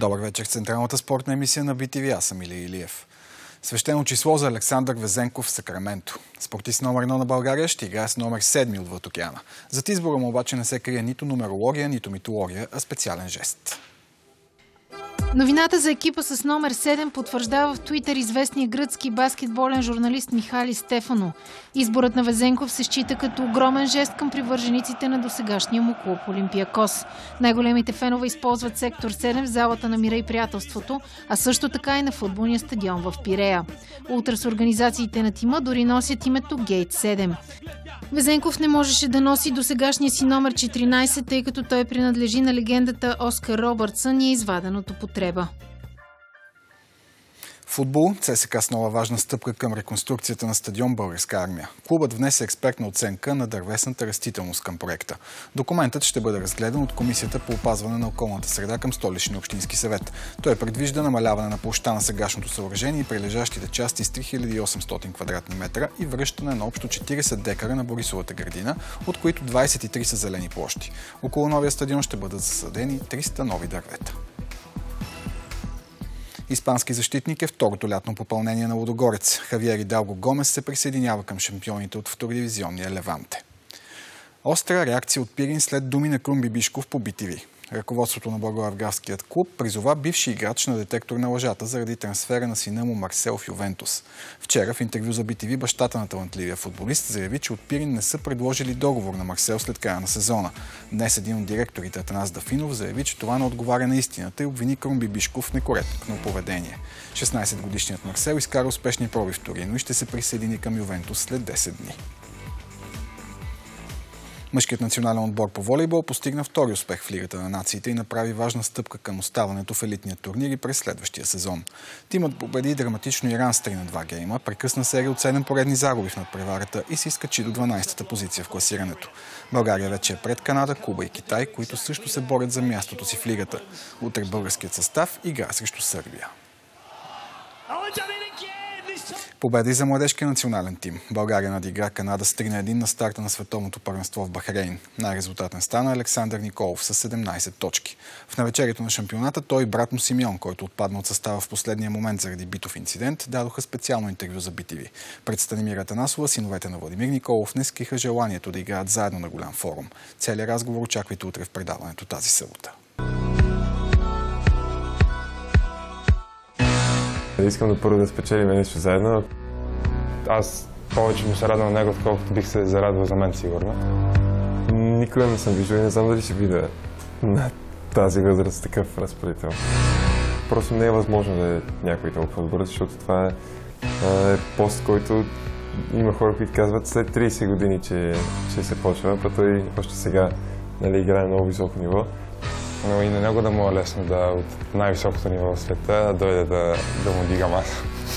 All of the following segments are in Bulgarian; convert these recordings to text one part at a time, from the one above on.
Добър вечер. Централната спортна емисия на BTV. Аз съм Илия Илиев. Свещено число за Александър Везенков в Сакраменто. Спортист номер 1 на България ще играе с номер 7 отвъд океана. Зад избора му обаче не се крие нито нумерология, нито митология, а специален жест. Новината за екипа с номер 7 потвърждава в Туитър известния гръцки баскетболен журналист Михали Стефано. Изборът на Везенков се счита като огромен жест към привържениците на досегашния му клуб Олимпиакос. Най-големите фенове използват сектор 7 в залата на мира и приятелството, а също така и на футболния стадион в Пирея. Ултрас организациите на тима дори носят името Гейт 7. Везенков не можеше да носи досегашния си номер 14, тъй като той принадлежи на легендата Оскар Робъртсън и е изваден от употреба. Футбол. ЦСКА с нова важна стъпка към реконструкцията на стадион Българска армия. Клубът внесе експертна оценка на дървесната растителност към проекта. Документът ще бъде разгледан от Комисията по опазване на околната среда към Столичния общински съвет. Той предвижда намаляване на площта на сегашното съоръжение и прилежащите части с 3800 квадратни метра и връщане на общо 40 декара на Борисовата градина, от които 23 са зелени площи. Около новия стадион ще бъдат засадени 300 нови дървета. Испански защитник е второто лятно попълнение на Лудогорец. Хавиер Идалго Гомес се присъединява към шампионите от втородивизионния Леванте. Остра реакция от Пирин след думи на Крум Бибишков по BTV. Ръководството на Благоевградският клуб призова бивши играч на детектор на лъжата заради трансфера на сина му Марсел в Ювентус. Вчера в интервю за BTV бащата на талантливия футболист заяви, че от Пирин не са предложили договор на Марсел след края на сезона. Днес един от директорите, Атанас Дафинов, заяви, че това не отговаря на истината и обвини Крум Бибишков в некоректно поведение. 16-годишният Марсел изкара успешни проби в Торино и ще се присъедини към Ювентус след 10 дни. Мъжкият национален отбор по волейбол постигна втори успех в Лигата на нациите и направи важна стъпка към оставането в елитния турнир и през следващия сезон. Тимът победи драматично Иран с 3-2 гейма, прекъсна серия от 7 поредни загуби в надпреварата и се изкачи до 12-та позиция в класирането. България вече е пред Канада, Куба и Китай, които също се борят за мястото си в лигата. Утре българският състав игра срещу Сърбия. Победа и за младежкия национален тим. България надигра Канада с 3-1 на старта на световното първенство в Бахрейн. Най-резултатен стана Александър Николов с 17 точки. В навечерието на шампионата той и брат му Симеон, който отпадна от състава в последния момент заради битов инцидент, дадоха специално интервю за BTV. Пред Станимира Атанасова, синовете на Владимир Николов не скриха желанието да играят заедно на голям форум. Целият разговор очаквайте утре в предаването тази събота. Искам да първо да спечелим нещо заедно. Аз повече му се радвам на него, отколкото бих се зарадвал за мен, сигурно. Никога не съм виждал и не знам дали ще видя на тази възраст такъв разпоредител. Просто не е възможно да е някой толкова бърз, защото това е пост, който има хора, които казват след 30 години, че се почва, а той още сега играе на много високо ниво. Но и на него да му е лесно да от най-високото ниво в света да дойде да му дигам аз.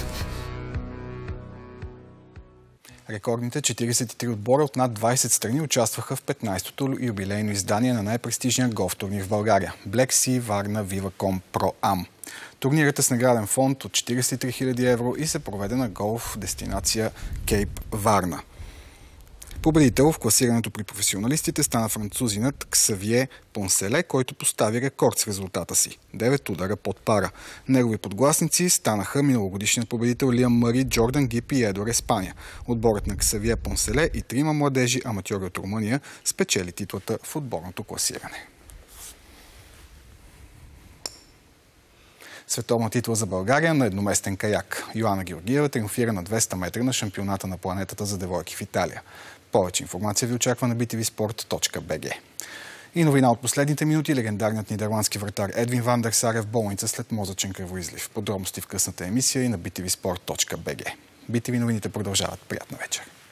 Рекордните 43 отбора от над 20 страни участваха в 15-то юбилейно издание на най-престижния голф турнир в България – Black Sea Varna Viva.com Pro Am. Турнирът е с награден фонд от 43 000 евро и се проведе на голф дестинация Кейп Варна. Победител в класирането при професионалистите стана французинът Ксавие Понселе, който постави рекорд с резултата си – 9 удара под пара. Негови подгласници станаха миналогодишният победител Лиам Мари, Джордан Гип и Едор Еспания. Отборът на Ксавие Понселе и 3 младежи аматьори от Румъния спечели титлата в отборното класиране. Световна титла за България на едноместен каяк. Йоана Георгиева триумфира на 200 метра на шампионата на планетата за девойки в Италия. Повече информация ви очаква на btvsport.bg. И новина от последните минути. Легендарният нидерландски вратар Едвин Ван дер Сар е в болница след мозъчен кръвоизлив. Подробности в късната емисия и на btvsport.bg. BTV новините продължават. Приятна вечер!